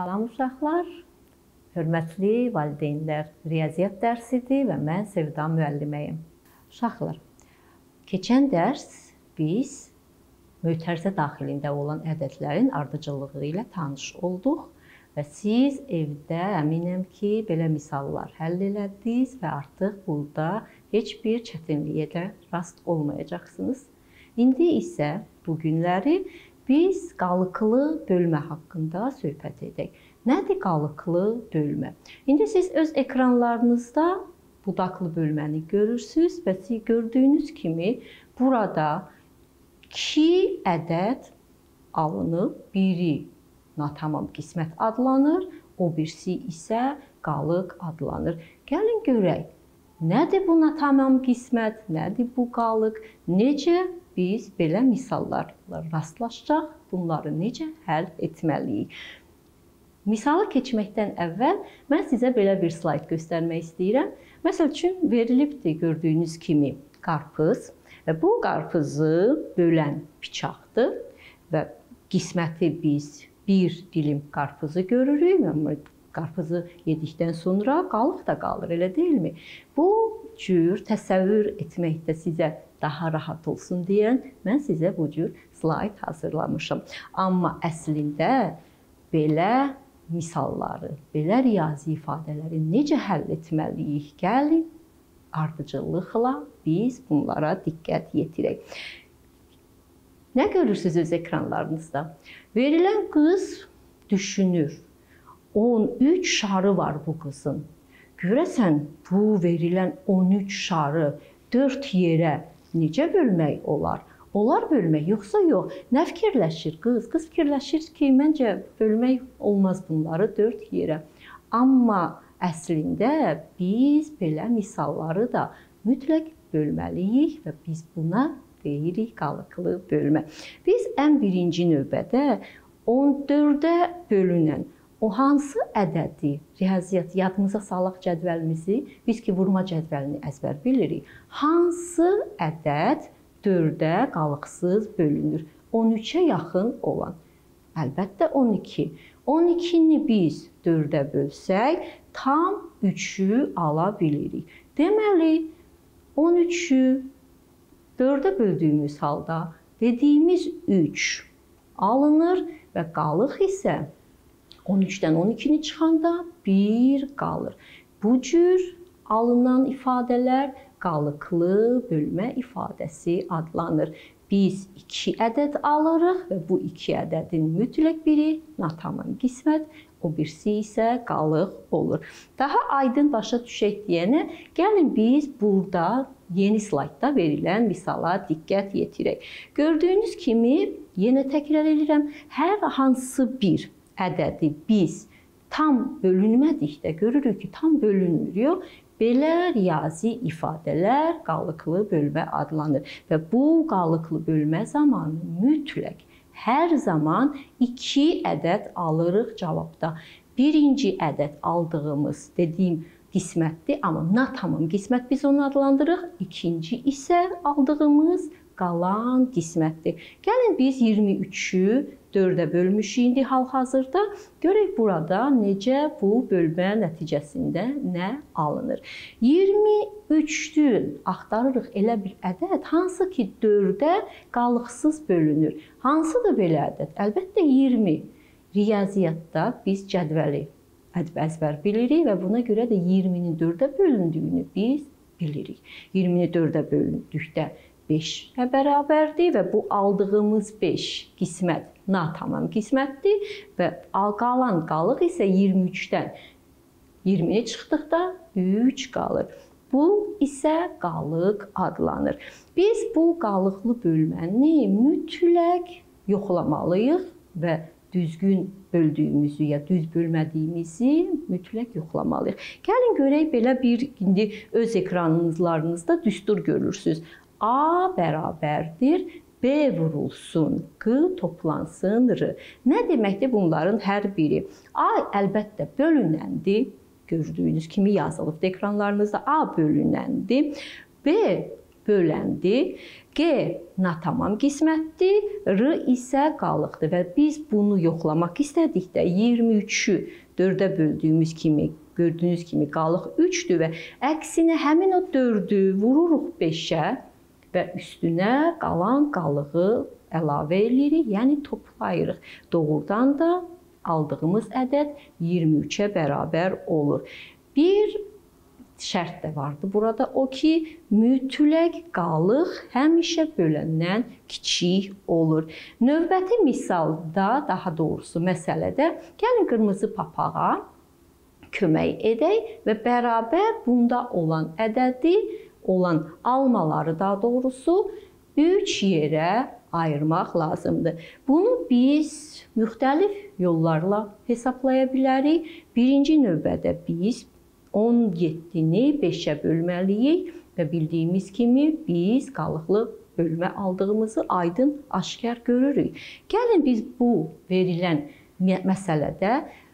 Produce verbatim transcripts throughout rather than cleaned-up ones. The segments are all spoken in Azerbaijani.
Salam uşaqlar, hörmətli valideynlər, riyaziyyat dərsidir və mən Sevda müəlliməyim. Uşaqlar, keçən dərs biz mötərizə daxilində olan ədədlərin ardıcıllığı ilə tanış olduq və siz evdə əminəm ki, belə misallar həll elədiniz və artıq burada heç bir çətinliyə də rast olmayacaqsınız. İndi isə bu günləri biz qalıqlı bölmə haqqında söhbət edək. Nədir qalıqlı bölmə? İndi siz öz ekranlarınızda budaqlı bölməni görürsünüz və siz gördüyünüz kimi burada iki ədəd alınıb. Biri natamam qismət adlanır, o birisi isə qalıq adlanır. Gəlin görək, nədir bu natamam qismət, nədir bu qalıq, necə biz belə misallarla rastlaşacaq, bunları necə həll etməliyik? Misalı keçməkdən əvvəl mən sizə belə bir slayd göstərmək istəyirəm. Məsəl üçün verilibdir gördüyünüz kimi qarpız və bu qarpızı bölən bıçaqdır və qisməti biz bir dilim qarpızı görürük. Qarpızı yedikdən sonra qalıq da qalır, elə deyilmi? Bu cür təsəvvür etməkdə sizə daha rahat olsun deyən mən sizə bu cür slayd hazırlamışam. Amma əslində belə misalları, belə riyazi ifadələri necə həll etməliyik? Gəlin, ardıcıllıqla biz bunlara diqqət yetirək. Nə görürsünüz öz ekranlarınızda? Verilən qız düşünür. on üç şarı var bu qızın. Görəsən, bu verilən on üç şarı dörd yerə necə bölmək olar? Olar bölmək, yoxsa yox? Nə fikirləşir qız? Qız fikirləşir ki, məncə bölmək olmaz bunları dörd yerə. Amma əslində biz belə misalları da mütləq bölməliyik və biz buna deyirik qalıqlı bölmə. Biz ən birinci növbədə on dördə bölünən o hansı ədədi, riyaziyyat, yadımıza salaq cədvəlimizi, biz ki, vurma cədvəlini əzbər bilirik. Hansı ədəd dördə qalıqsız bölünür? on üçə yaxın olan. Əlbəttə on iki. on ikini biz dördə bölsək, tam üçü ala bilirik. Deməli, on üçü dördə böldüyümüz halda dediyimiz üç alınır və qalıq isə on üçdən on ikini çıxanda bir qalır. Bu cür alınan ifadələr qalıqlı bölmə ifadəsi adlanır. Biz iki ədəd alırıq və bu iki ədədin mütləq biri natamam qismət, o birisi isə qalıq olur. Daha aydın başa düşək deyənə, gəlin biz burada yeni slaydda verilən misala diqqət yetirək. Gördüyünüz kimi, yenə təkrar edirəm, hər hansı bir ədədi biz tam bölünmədikdə görürük ki, tam bölünmür, yox. Belə riyazi ifadələr qalıqlı bölmə adlanır və bu qalıqlı bölmə zamanı mütləq hər zaman iki ədəd alırıq cavabda. Birinci ədəd aldığımız dediyim qismətdir, amma natamam qismət biz onu adlandırırıq. İkinci isə aldığımız qalan qismətdir. Gəlin biz iyirmi üçü dördə bölmüşük indi hal-hazırda. Görək burada necə bu bölmə nəticəsində nə alınır. iyirmi üçdən axtarırıq elə bir ədəd, hansı ki dördə qalıqsız bölünür. Hansıdır belə ədəd? Əlbəttə iyirmi. Riyaziyyatda biz cədvəli əzbər bilirik və buna görə də iyirminin dördə bölündüyünü biz bilirik. iyirmini dördə bölündükdə beşə bərabərdir və bu aldığımız beş qismət natamam qismətdir və qalan qalıq isə iyirmi üçdən iyirmini çıxdıqda üç qalır. Bu isə qalıq adlanır. Biz bu qalıqlı bölməni mütləq yoxlamalıyıq və düzgün böldüyümüzü ya düz bölmədiyimizi mütləq yoxlamalıyıq. Gəlin görək, belə bir indi öz ekranlarınızda düstur görürsünüz. A bərabərdir, B vurulsun, Q toplansın, R. Nə deməkdir bunların hər biri? A əlbəttə bölünəndir, gördüyünüz kimi yazılıbdır ekranlarınızda. A bölünəndir, B böləndir. G natamam qismətdir, R isə qalıqdır və biz bunu yoxlamaq istədikdə iyirmi üçü dördə böldüyümüz kimi, gördüyünüz kimi qalıq üçdür və əksinə həmin o dördü vururuq beşə və üstünə qalan qalığı əlavə edirik, yəni toplayırıq. Doğrudan da aldığımız ədəd iyirmi üçə bərabər olur. Bir şərt də vardı burada, o ki, mütləq qalıq həmişə böləndən kiçik olur. Növbəti misalda, daha doğrusu məsələdə, gəlin qırmızı papağa kömək edək və bərabər bunda olan ədədi, olan almaları daha doğrusu üç yerə ayırmaq lazımdır. Bunu biz müxtəlif yollarla hesablaya bilərik. Birinci növbədə biz on yeddini beşə bölməliyik və bildiyimiz kimi biz qalıqlı bölmə aldığımızı aydın aşkar görürük. Gəlin biz bu verilən məsələdə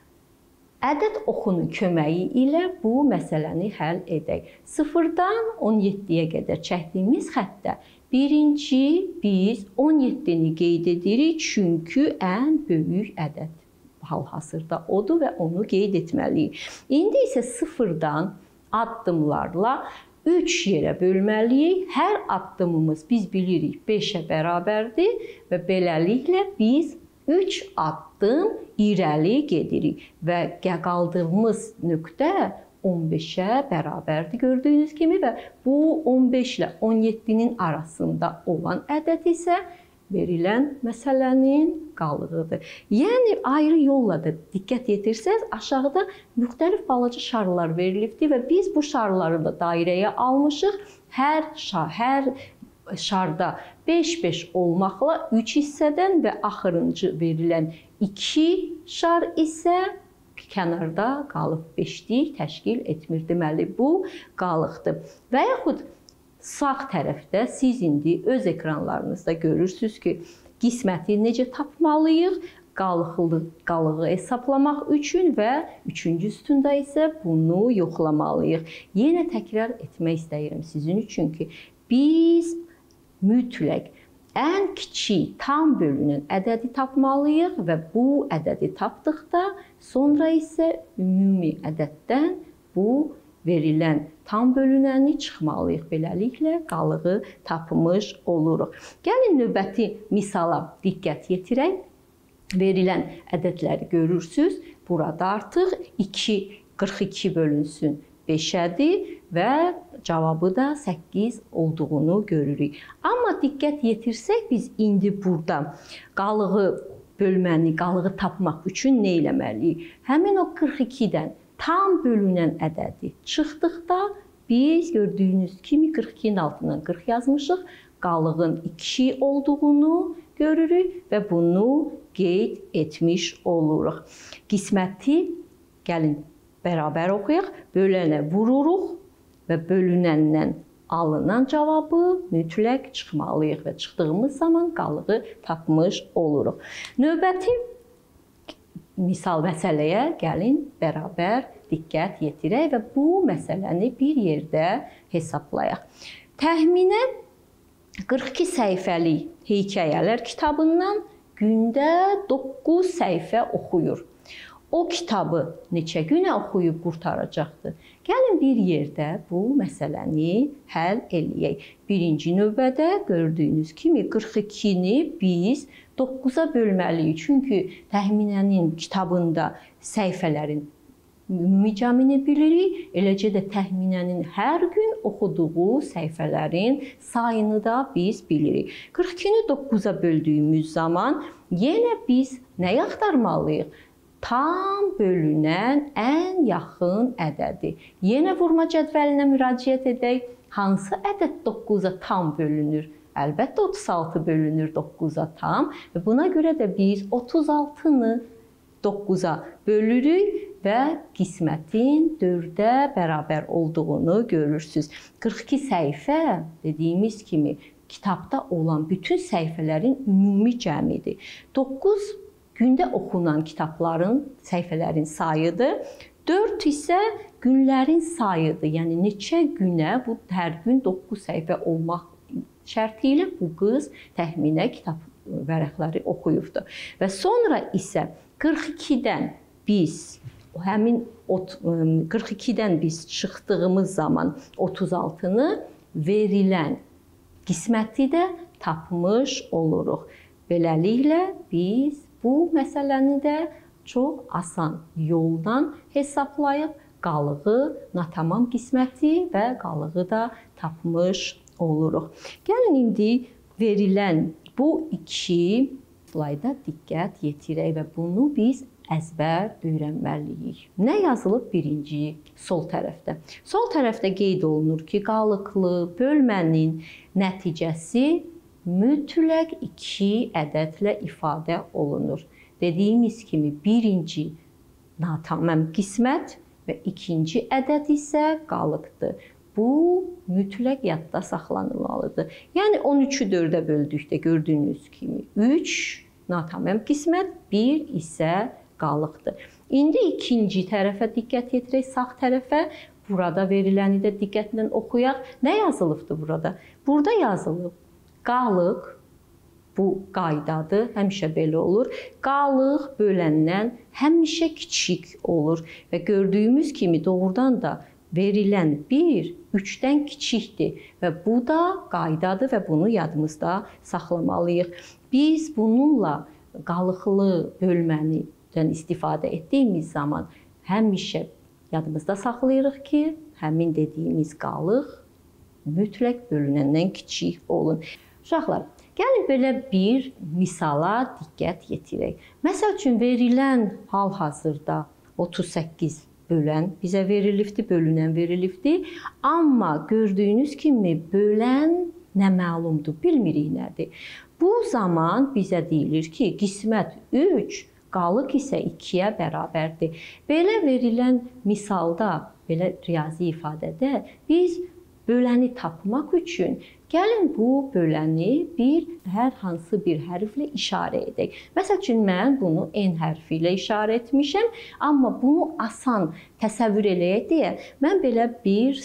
ədəd oxunun köməyi ilə bu məsələni həll edək. sıfırdan on yeddiyə qədər çəkdiyimiz xəttdə birinci biz on yeddini qeyd edirik, çünki ən böyük ədəd hal-hazırda odur və onu qeyd etməliyik. İndi isə sıfırdan addımlarla üç yerə bölməliyik. Hər addımımız biz bilirik beşə bərabərdir və beləliklə biz üç addım irəli gedirik və qaldığımız nöqtə on beşə bərabərdir gördüyünüz kimi və bu on beş ilə on yeddinin arasında olan ədəd isə verilən məsələnin qalığıdır. Yəni ayrı yolla da diqqət yetirsəz, aşağıda müxtəlif balaca şarlar verilibdir və biz bu şarları da dairəyə almışıq. Hər şar, hər şarda beş beş olmaqla üç hissədən və axırıncı verilən iki şar isə kənarda qalıb beşlik təşkil etmir. Deməli, bu qalıqdır. Və yaxud sağ tərəfdə siz indi öz ekranlarınızda görürsünüz ki, qisməti necə tapmalıyıq? Qalıqlı qalığı hesablamaq üçün və üçüncü sütunda isə bunu yoxlamalıyıq. Yenə təkrar etmək istəyirəm sizin üçün ki, biz mütləq ən kiçik tam bölünən ədədi tapmalıyıq və bu ədədi tapdıqda sonra isə ümumi ədəddən bu verilən tam bölünəni çıxmalıyıq. Beləliklə qalığı tapmış oluruq. Gəlin növbəti misala diqqət yetirək. Verilən ədədləri görürsünüz. Burada artıq qırx iki bölünsün beşədir və cavabı da səkkiz olduğunu görürük. Amma diqqət yetirsək biz indi burada qalığı bölməni, qalığı tapmaq üçün nə etməliyik? Həmin o qırx ikidən tam bölünən ədədi çıxdıqda biz gördüyünüz kimi qırx ikinin altından qırx yazmışıq. Qalığın iki olduğunu görürük və bunu qeyd etmiş oluruq. Qisməti gəlin bərabər oxuyaq. Bölənə vururuq və bölünəndən alınan cavabı mütləq çıxmalıyıq və çıxdığımız zaman qalığı tapmış oluruq. Növbəti misal məsələyə gəlin bərabər diqqət yetirək və bu məsələni bir yerdə hesablayaq. Təxminən qırx iki səhifəlik hekayələr kitabından gündə doqquz səhifə oxuyur. O kitabı neçə günə oxuyub qurtaracaqdır? Gəlin bir yerdə bu məsələni həll eləyək. Birinci növbədə gördüyünüz kimi qırx ikini biz doqquza bölməliyik. Çünki təxminənin kitabında səhifələrin ümumi cəmini bilirik. Eləcə də təxminənin hər gün oxuduğu səhifələrin sayını da biz bilirik. qırx ikini doqquza böldüyümüz zaman yenə biz nəyi axtarmalıyıq? Tam bölünən ən yaxın ədədi. Yenə vurma cədvəlinə müraciət edək. Hansı ədəd doqquza tam bölünür? Əlbəttə otuz altı bölünür doqquza tam və buna görə də biz otuz altını doqquza bölürük və qismətin dördə bərabər olduğunu görürsünüz. qırx iki səhifə dediyimiz kimi kitabda olan bütün səhifələrin ümumi cəmidir. doqquz gündə oxunan kitabların, səhifələrin sayıdır. dörd isə günlərin sayıdır. Yəni neçə günə bu hər gün doqquz səhifə olmaq şərti ilə bu qız təxminə kitab vərəqləri oxuyubdur. Və sonra isə qırx ikidən biz həmin qırx ikidən biz çıxdığımız zaman otuz altını verilən qisməti də tapmış oluruq. Beləliklə biz bu məsələni də çox asan yoldan hesablayıb qalığı, natamam qisməti və qalığı da tapmış oluruq. Gəlin indi verilən bu iki slayda diqqət yetirək və bunu biz əzbər öyrənməliyik. Nə yazılıb birinci sol tərəfdə? Sol tərəfdə qeyd olunur ki, qalıqlı bölmənin nəticəsi mütləq iki ədədlə ifadə olunur. Dediyimiz kimi birinci natamam qismət və ikinci ədəd isə qalıqdır. Bu mütləq yadda saxlanılmalıdır. Yəni on üçü dördə böldükdə gördüyünüz kimi üç natamam qismət, bir isə qalıqdır. İndi ikinci tərəfə diqqət yetirək, sağ tərəfə. Burada veriləni də diqqətlə oxuyaq. Nə yazılıbdır burada? Burada yazılıb qalıq, bu qaydadır, həmişə belə olur. Qalıq böləndən həmişə kiçik olur və gördüyümüz kimi doğrudan da verilən bir üçdən kiçikdir və bu da qaydadır və bunu yadımızda saxlamalıyıq. Biz bununla qalıqlı bölmədən istifadə etdiyimiz zaman həmişə yadımızda saxlayırıq ki, həmin dediyimiz qalıq mütləq bölünəndən kiçik olun. Uşaqlar, gəlin belə bir misala diqqət yetirək. Məsəl üçün verilən hal-hazırda otuz səkkiz bölən bizə verilibdir, bölünən verilibdir. Amma gördüyünüz kimi bölən nə məlumdur, bilmirik nədir. Bu zaman bizə deyilir ki, qismət üç, qalıq isə ikiyə bərabərdir. Belə verilən misalda, belə riyazi ifadədə biz böləni tapmaq üçün gəlin bu böləni bir hər hansı bir hərflə işarə edək. Məsəl üçün mən bunu N hərfi ilə işarə etmişəm, amma bunu asan təsəvvür eləyək deyə mən belə bir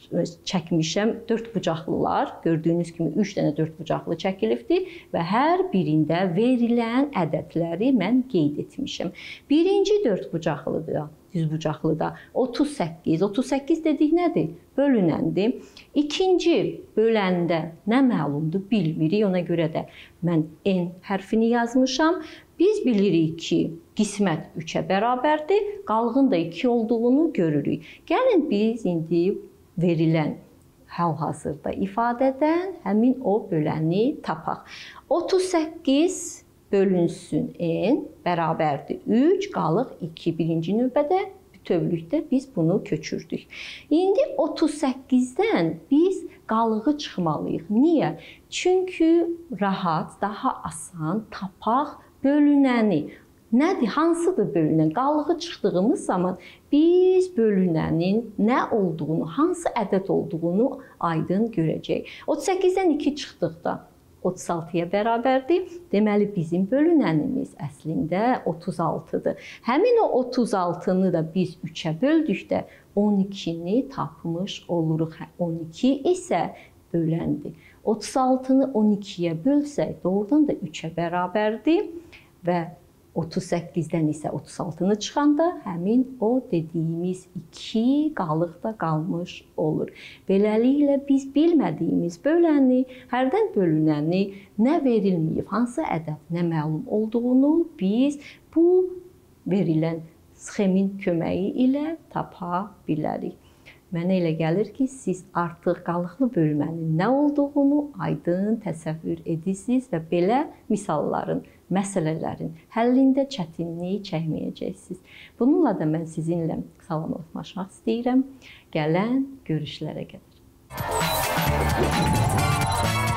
çəkmişəm dörd bucaqlılar. Gördüyünüz kimi üç dənə dörd bucaqlı çəkilibdir və hər birində verilən ədədləri mən qeyd etmişəm. Birinci dörd bucaqlıda, düz bucaqlıda otuz səkkiz. otuz səkkiz dedik nədir? Bölünəndir. İkinci böləndə nə məlumdur bilmirik. Ona görə də mən N hərfini yazmışam. Biz bilirik ki, qismət üçə bərabərdir. Qalığın da iki olduğunu görürük. Gəlin biz indi verilən hal-hazırda ifadədən həmin o böləni tapaq. otuz səkkiz bölünsün N bərabərdir üç, qalıq iki. Birinci növbədə bütövlükdə biz bunu köçürdük. İndi otuz səkkizdən biz qalığı çıxmalıyıq. Niyə? Çünki rahat, daha asan tapaq bölünəni. Nədir? Hansıdır bölünən? Qalığı çıxdığımız zaman biz bölünənin nə olduğunu, hansı ədəd olduğunu aydın görəcəyik. otuz səkkizdən iki çıxdıqda otuz altıya bərabərdir. Deməli, bizim bölünənimiz əslində otuz altıdır. Həmin o otuz altını da biz üçə böldükdə on ikini tapmış oluruq. on iki isə böləndir. otuz altını on ikiyə bölsək, doğrudan da üçə bərabərdir və otuz səkkizdən isə otuz altını çıxanda həmin o dediyimiz iki qalıq da qalmış olur. Beləliklə biz bilmədiyimiz böləni, hərdən bölünəni, nə verilməyib, hansı ədəd, nə məlum olduğunu biz bu verilən sxemin köməyi ilə tapa bilərik. Mənə elə gəlir ki, siz artıq qalıqlı bölmənin nə olduğunu aydın təsəvvür edirsiniz və belə misalların, məsələlərin həllində çətinlik çəkməyəcəksiniz. Bununla da mən sizinlə salamlaşmaq istəyirəm. Gələn görüşlərə qədər.